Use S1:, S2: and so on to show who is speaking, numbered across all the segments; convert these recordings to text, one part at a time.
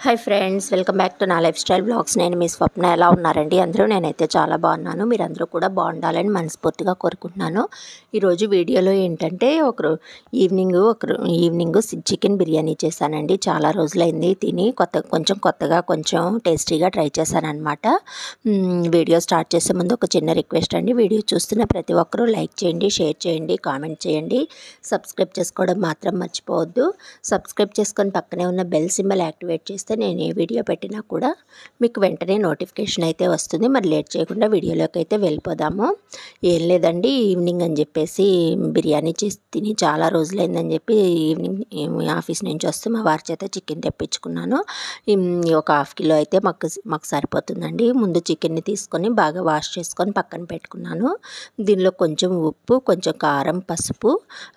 S1: Hi friends, welcome back to నా lifestyle blogs. నేను మీ స్వప్న. ఎలా ఉన్నారండి అందరూ? నేనైతే చాలా బాగున్నాను. మీరందరూ కూడా బాగుండాలని మనస్ఫూర్తిగా కోరుకుంటున్నాను. ఈరోజు వీడియోలో ఏంటంటే ఈవినింగ్ చికెన్ బిర్యానీ చేశానండి. చాలా రోజులైంది తిని కొంచెం కొత్తగా కొంచెం టేస్టీగా ట్రై చేశానమాట. వీడియో స్టార్ట్ చేసే ముందు ఒక చిన్న రిక్వెస్ట్ అండి. వీడియో చూస్తున్న ప్రతి ఒక్కరూ లైక్ చేయండి, షేర్ చేయండి, కామెంట్ చేయండి, సబ్స్క్రైబ్ చేసుకోవడం మాత్రం మర్చిపోవద్దు. సబ్స్క్రైబ్ చేసుకొని పక్కనే ఉన్న బెల్ సింబల్ యాక్టివేట్ చేస్తే నేను ఏ వీడియో పెట్టినా కూడా మీకు వెంటనే నోటిఫికేషన్ అయితే వస్తుంది. మరి లేట్ చేయకుండా వీడియోలోకి అయితే వెళ్ళిపోదాము. ఏం లేదండి, ఈవినింగ్ అని చెప్పేసి బిర్యానీ చేసి తిని చాలా రోజులైందని చెప్పి ఈవినింగ్ ఆఫీస్ నుంచి వస్తూ మా వారి చేత చికెన్ తెప్పించుకున్నాను. ఒక హాఫ్ కిలో అయితే మాకు సరిపోతుందండి. ముందు చికెన్ని తీసుకొని బాగా వాష్ చేసుకొని పక్కన పెట్టుకున్నాను. దీనిలో కొంచెం ఉప్పు, కొంచెం కారం, పసుపు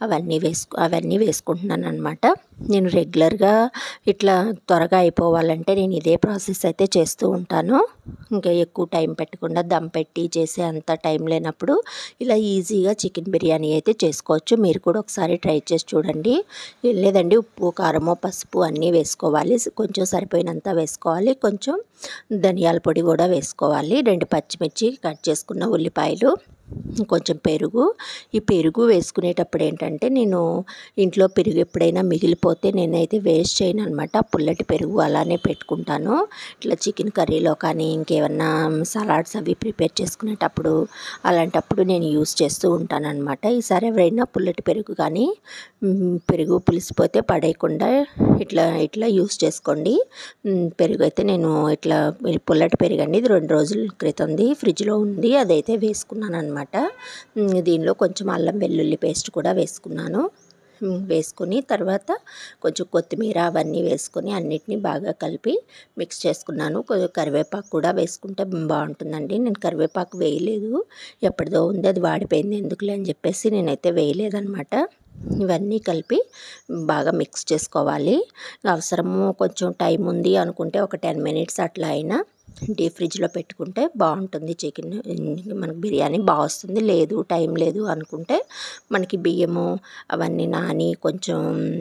S1: అవన్నీ వేసుకుంటున్నాను అనమాట. నేను రెగ్యులర్గా ఇట్లా త్వరగా అయిపోవాలంటే నేను ఇదే ప్రాసెస్ అయితే చేస్తూ ఉంటాను. ఇంకా ఎక్కువ టైం పెట్టకుండా దమ్ పెట్టి చేసే అంత టైం లేనప్పుడు ఇలా ఈజీగా చికెన్ బిర్యానీ అయితే చేసుకోవచ్చు. మీరు కూడా ఒకసారి ట్రై చేసి చూడండి. లేదండి, ఉప్పు, కారము, పసుపు అన్నీ వేసుకోవాలి. కొంచెం సరిపోయినంత వేసుకోవాలి. కొంచెం ధనియాల పొడి కూడా వేసుకోవాలి. 2 పచ్చిమిర్చి, కట్ చేసుకున్న ఉల్లిపాయలు, కొంచెం పెరుగు. ఈ పెరుగు వేసుకునేటప్పుడు ఏంటంటే నేను ఇంట్లో పెరుగు ఎప్పుడైనా మిగిలిపోతే నేనైతే వేస్ట్ చేయను అనమాట. పుల్లటి పెరుగు అలానే పెట్టుకుంటాను. ఇట్లా చికెన్ కర్రీలో కానీ ఇంకేమన్నా సలాడ్స్ అవి ప్రిపేర్ చేసుకునేటప్పుడు అలాంటప్పుడు నేను యూస్ చేస్తూ ఉంటాను అనమాట. ఈసారి ఎవరైనా పుల్లటి పెరుగు కానీ పెరుగు పులిసిపోతే పడేయకుండా ఇట్లా యూస్ చేసుకోండి. పెరుగు అయితే నేను ఇట్లా పుల్లటి పెరుగు అండి. ఇది 2 రోజుల క్రితంది, ఫ్రిడ్జ్లో ఉంది. అదైతే వేసుకున్నాను అనమాట. దీనిలో కొంచెం అల్లం వెల్లుల్లి పేస్ట్ కూడా వేసుకున్నాను. వేసుకుని తర్వాత కొంచెం కొత్తిమీర అవన్నీ వేసుకొని అన్నిటినీ బాగా కలిపి మిక్స్ చేసుకున్నాను. కొంచెం కరివేపాకు కూడా వేసుకుంటే బాగుంటుందండి. నేను కరివేపాకు వేయలేదు, ఎప్పటిదో ఉంది, అది వాడిపోయింది ఎందుకులే అని చెప్పేసి నేనైతే వేయలేదన్నమాట. ఇవన్నీ కలిపి బాగా మిక్స్ చేసుకోవాలి. అవసరము కొంచెం టైం ఉంది అనుకుంటే ఒక 10 మినిట్స్ అట్లా అయినా డీప్ ఫ్రిడ్జ్లో పెట్టుకుంటే బాగుంటుంది. చికెన్ మనకు బిర్యానీ బాగా వస్తుంది. లేదు టైం లేదు అనుకుంటే మనకి బియ్యము అవన్నీ నాని కొంచెం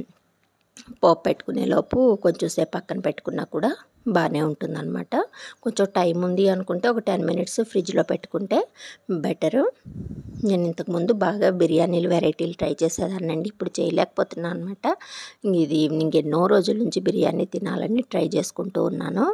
S1: పోపు పెట్టుకునే లోపు కొంచెం సేపు పక్కన పెట్టుకున్నా కూడా బాగానే ఉంటుందన్నమాట. కొంచెం టైం ఉంది అనుకుంటే ఒక 10 మినిట్స్ ఫ్రిడ్జ్లో పెట్టుకుంటే బెటరు. నేను ఇంతకుముందు బాగా బిర్యానీలు వెరైటీలు ట్రై చేసేదాన్నండి. ఇప్పుడు చేయలేకపోతున్నాను అనమాట. ఇది ఈవినింగ్ ఎన్నో రోజుల నుంచి బిర్యానీ తినాలని ట్రై చేసుకుంటూ ఉన్నాను.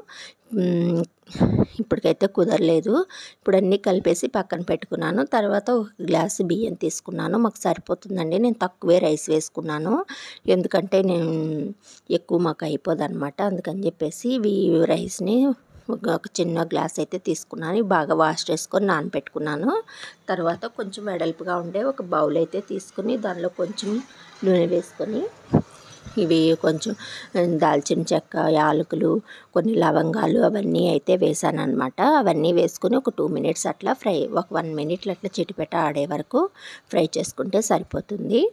S1: ఇప్పటికైతే కుదరలేదు. ఇప్పుడు అన్నీ కలిపేసి పక్కన పెట్టుకున్నాను. తర్వాత ఒక గ్లాసు బియ్యం తీసుకున్నాను. మాకు సరిపోతుందండి. నేను తక్కువే రైస్ వేసుకున్నాను, ఎందుకంటే నేను ఎక్కువ మాకు అయిపోదన్నమాట. అందుకని చెప్పేసి ఈ రైస్ని ఒక చిన్న గ్లాస్ అయితే తీసుకున్నాను. బాగా వాష్ చేసుకొని నానబెట్టుకున్నాను. తర్వాత కొంచెం వెడల్పుగా ఉండే ఒక బౌల్ అయితే తీసుకుని దానిలో కొంచెం నూనె వేసుకొని ఇవి కొంచెం దాల్చిన చెక్క, యాలకులు, కొన్ని లవంగాలు అవన్నీ అయితే వేసాను అనమాట. అవన్నీ వేసుకొని ఒక 2 మినిట్స్ అట్లా ఒక 1 మినిట్ అట్లా చిటిపెట ఆడే వరకు ఫ్రై చేసుకుంటే సరిపోతుంది.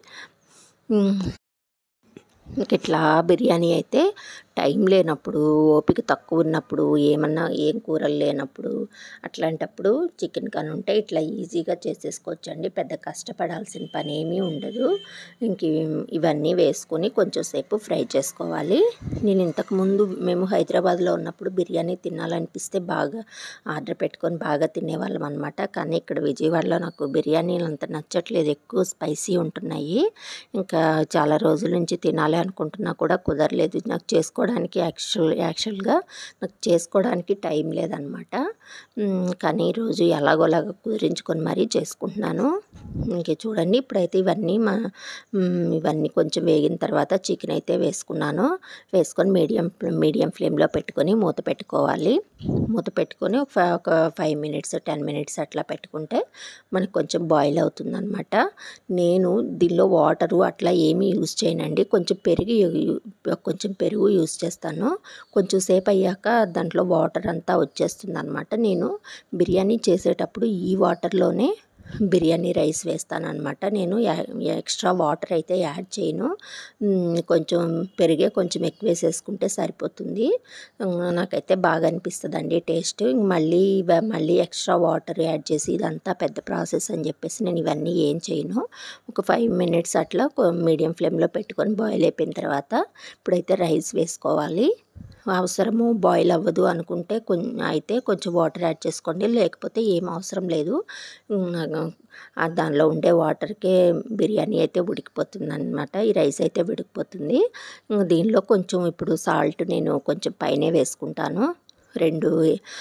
S1: ఇట్లా బిర్యానీ అయితే టైం లేనప్పుడు, ఓపిక తక్కువ ఉన్నప్పుడు, ఏం కూరలు లేనప్పుడు అట్లాంటప్పుడు చికెన్ కానీ ఉంటే ఇట్లా ఈజీగా చేసేసుకోవచ్చండి. పెద్ద కష్టపడాల్సిన పని ఏమీ ఉండదు. ఇవన్నీ వేసుకొని కొంచెం సేపు ఫ్రై చేసుకోవాలి. నేను ఇంతకుముందు మేము హైదరాబాద్లో ఉన్నప్పుడు బిర్యానీ తినాలనిపిస్తే బాగా ఆర్డర్ పెట్టుకొని బాగా తినేవాళ్ళం అనమాట. కానీ ఇక్కడ విజయవాడలో నాకు బిర్యానీలు అంత నచ్చట్లేదు, ఎక్కువ స్పైసీ ఉంటున్నాయి. ఇంకా చాలా రోజుల నుంచి తినాలి అనుకుంటున్నా కూడా కుదరలేదు. నాకు యాక్చువల్గా నాకు చేసుకోవడానికి టైం లేదనమాట. కానీ ఈరోజు ఎలాగోలాగా కుదిరించుకొని మరీ చేసుకుంటున్నాను. ఇంక చూడండి, ఇప్పుడైతే ఇవన్నీ కొంచెం వేగిన తర్వాత చికెన్ అయితే వేసుకున్నాను. వేసుకొని మీడియం ఫ్లేమ్లో పెట్టుకొని మూత పెట్టుకోవాలి. మూత పెట్టుకొని ఒక 5 మినిట్స్ 10 మినిట్స్ అట్లా పెట్టుకుంటే మనకు కొంచెం బాయిల్ అవుతుందన్నమాట. నేను దీనిలో వాటరు అట్లా ఏమీ యూజ్ చేయనండి. కొంచెం పెరుగు యూజ్ చేస్తాను. కొంచెం సేపు అయ్యాక దాంట్లో వాటర్ అంతా వచ్చేస్తుంది అనమాట. నేను బిర్యానీ చేసేటప్పుడు ఈ వాటర్లోనే బిర్యానీ రైస్ వేస్తానన్నమాట. నేను ఎక్స్ట్రా వాటర్ అయితే యాడ్ చేయను. కొంచెం కొంచెం ఎక్కువ వేసేసుకుంటే సరిపోతుంది. నాకైతే బాగా అనిపిస్తుందండి టేస్ట్. మళ్ళీ ఎక్స్ట్రా వాటర్ యాడ్ చేసి ఇదంతా పెద్ద ప్రాసెస్ అని చెప్పేసి నేను ఇవన్నీ ఏం చేయను. ఒక 5 మినిట్స్ అట్లా మీడియం ఫ్లేమ్లో పెట్టుకొని బాయిల్ అయిపోయిన తర్వాత ఇప్పుడైతే రైస్ వేసుకోవాలి. అవసరము బాయిల్ అవ్వదు అనుకుంటే అయితే కొంచెం వాటర్ యాడ్ చేసుకోండి, లేకపోతే ఏం అవసరం లేదు. దానిలో ఉండే వాటర్కే బిర్యానీ అయితే ఉడికిపోతుంది అనమాట. ఈ రైస్ అయితే ఉడికిపోతుంది. దీనిలో కొంచెం ఇప్పుడు సాల్ట్ నేను కొంచెం పైనే వేసుకుంటాను. రెండు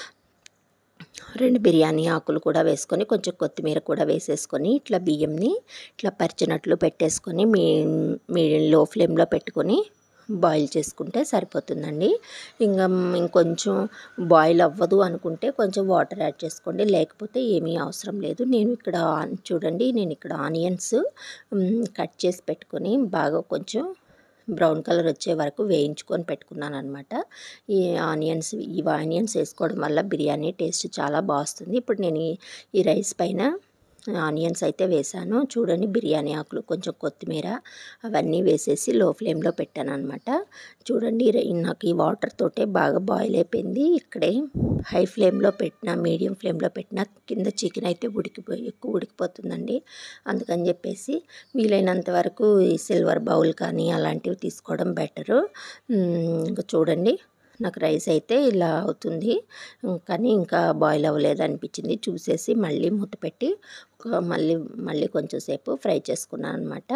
S1: బిర్యానీ ఆకులు కూడా వేసుకొని కొంచెం కొత్తిమీర కూడా వేసేసుకొని ఇట్లా బియ్యంని ఇట్లా పరిచినట్లు పెట్టేసుకొని మీ లో ఫ్లేమ్లో పెట్టుకొని బాయిల్ చేసుకుంటే సరిపోతుందండి. ఇంకా ఇంకొంచెం బాయిల్ అవ్వదు అనుకుంటే కొంచెం వాటర్ యాడ్ చేసుకోండి, లేకపోతే ఏమీ అవసరం లేదు. నేను ఇక్కడ చూడండి, నేను ఇక్కడ ఆనియన్స్ కట్ చేసి పెట్టుకొని బాగా కొంచెం బ్రౌన్ కలర్ వచ్చే వరకు వేయించుకొని పెట్టుకున్నాను అనమాట. ఈ ఆనియన్స్ వేసుకోవడం వల్ల బిర్యానీ టేస్ట్ చాలా బాగుంది. ఇప్పుడు నేను ఈ రైస్ పైన ఆనియన్స్ అయితే వేసాను. చూడండి, బిర్యానీ ఆకులు కొంచెం కొత్తిమీర అవన్నీ వేసేసి లో ఫ్లేమ్లో పెట్టాను అనమాట. చూడండి, నాకు ఈ వాటర్ తోటే బాగా బాయిల్ అయిపోయింది. ఇక్కడే హై ఫ్లేమ్లో పెట్టిన మీడియం ఫ్లేమ్లో పెట్టిన కింద చికెన్ అయితే ఎక్కువ ఉడికిపోతుందండి. అందుకని చెప్పేసి వీలైనంత వరకు ఈ సిల్వర్ బౌల్ కానీ అలాంటివి తీసుకోవడం బెటరు. ఇంకా చూడండి, నాకు రైస్ అయితే ఇలా అవుతుంది, కానీ ఇంకా బాయిల్ అవ్వలేదు అనిపించింది. చూసేసి మళ్ళీ మూత పెట్టి మళ్ళీ కొంచెం సేపు ఫ్రై చేసుకున్నాను అనమాట.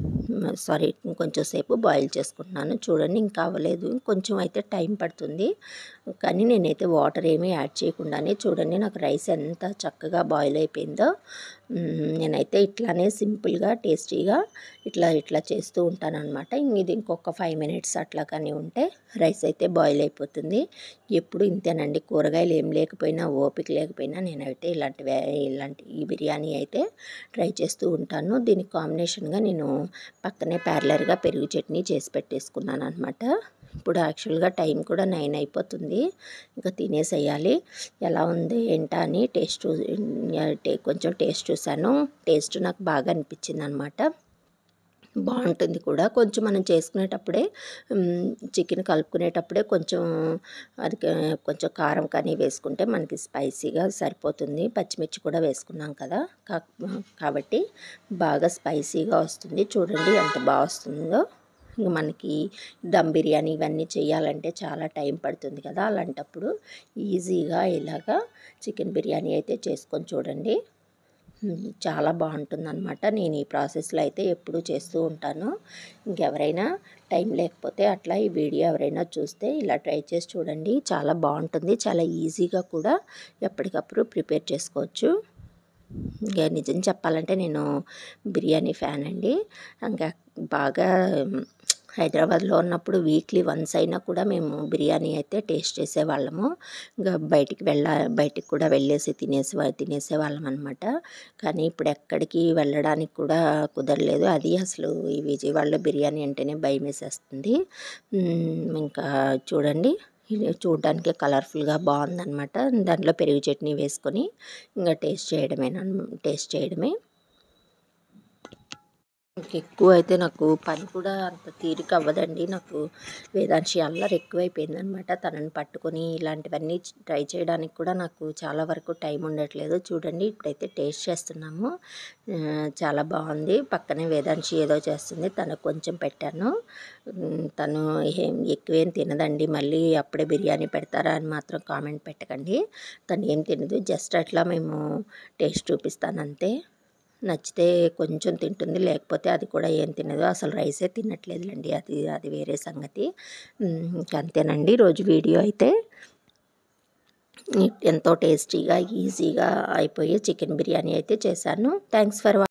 S1: కొంచెం సేపు బాయిల్ చేసుకుంటున్నాను. చూడండి, ఇంకా అవ్వలేదు, కొంచెం అయితే టైం పడుతుంది. కానీ నేనైతే వాటర్ ఏమీ యాడ్ చేయకుండానే చూడండి నాకు రైస్ ఎంత చక్కగా బాయిల్ అయిపోయిందో. నేనైతే ఇట్లానే సింపుల్గా టేస్టీగా ఇట్లా చేస్తూ ఉంటాను అనమాట. ఇది ఇంకొక 5 మినిట్స్ అట్లా కానీ ఉంటే రైస్ అయితే బాయిల్ అయిపోతుంది. ఎప్పుడు ఇంతేనండి, కూరగాయలు ఏం లేకపోయినా ఓపిక లేకపోయినా నేనైతే ఇలాంటి ఈ బిర్యానీ అయితే ట్రై చేస్తూ ఉంటాను. దీనికి కాంబినేషన్గా నేను పక్కనే ప్యారలర్గా పెరుగు చట్నీ చేసి పెట్టేసుకున్నాను అనమాట. ఇప్పుడు యాక్చువల్గా టైం కూడా 9 అయిపోతుంది. ఇంకా తినేసేయాలి. ఎలా ఉంది ఏంటా అని కొంచెం టేస్ట్ చూశాను. టేస్ట్ నాకు బాగా అనిపించింది అనమాట. బాగుంటుంది కూడా. కొంచెం మనం చేసుకునేటప్పుడే చికెన్ కలుపుకునేటప్పుడే కొంచెం కొంచెం కారం కానీ వేసుకుంటే మనకి స్పైసీగా సరిపోతుంది. పచ్చిమిర్చి కూడా వేసుకున్నాం కదా, కాబట్టి బాగా స్పైసీగా వస్తుంది. చూడండి ఎంత బాగా వస్తుందో. ఇంక మనకి దమ్ బిర్యానీ ఇవన్నీ చేయాలంటే చాలా టైం పడుతుంది కదా, అలాంటప్పుడు ఈజీగా ఇలాగా చికెన్ బిర్యానీ అయితే చేసుకొని చూడండి, చాలా బాగుంటుందన్నమాట. నేను ఈ ప్రాసెస్లో అయితే ఎప్పుడూ చేస్తూ ఉంటాను. ఇంకెవరైనా టైం లేకపోతే అట్లా ఈ వీడియో ఎవరైనా చూస్తే ఇలా ట్రై చేసి చూడండి, చాలా బాగుంటుంది. చాలా ఈజీగా కూడా ఎప్పటికప్పుడు ప్రిపేర్ చేసుకోవచ్చు. ఇంకా నిజం చెప్పాలంటే నేను బిర్యానీ ఫ్యాన్ అండి. ఇంకా బాగా హైదరాబాద్లో ఉన్నప్పుడు వీక్లీ వన్స్ అయినా కూడా మేము బిర్యానీ అయితే టేస్ట్ చేసేవాళ్ళము. ఇంకా బయటికి కూడా వెళ్ళేసి తినేసేవాళ్ళం అనమాట. కానీ ఇప్పుడు ఎక్కడికి వెళ్ళడానికి కూడా కుదరలేదు. అది అసలు ఈ విజయవాడలో బిర్యానీ అంటేనే భయం వేసేస్తుంది. ఇంకా చూడండి, ఇది చూడడానికి కలర్ఫుల్గా బాగుందన్నమాట. దాంట్లో పెరుగు చట్నీ వేసుకొని ఇంకా టేస్ట్ చేయడమే. ఎక్కువ అయితే నాకు పని కూడా అంత తీరిక అవ్వదండి. నాకు వేదాంశి అల్లరి ఎక్కువైపోయిందనమాట. తనని పట్టుకొని ఇలాంటివన్నీ ట్రై చేయడానికి కూడా నాకు చాలా వరకు టైం ఉండట్లేదు. చూడండి, ఇప్పుడైతే టేస్ట్ చేస్తున్నాము. చాలా బాగుంది. పక్కనే వేదాంశి ఏదో చేస్తుంది, తనకు కొంచెం పెట్టాను. తను ఎక్కువేం తినదండి. మళ్ళీ అప్పుడే బిర్యానీ పెడతారా అని మాత్రం కామెంట్ పెట్టకండి. తను ఏం తినదు, జస్ట్ అట్లా మేము టేస్ట్ చూపిస్తాను అంతే. నచ్చితే కొంచెం తింటుంది, లేకపోతే అది కూడా ఏం తినదు. అసలు రైసే తినట్లేదులేండి, అది వేరే సంగతి. అంతేనండి రోజు వీడియో అయితే. ఎంతో టేస్టీగా ఈజీగా అయిపోయి చికెన్ బిర్యానీ అయితే చేశాను. Thanks for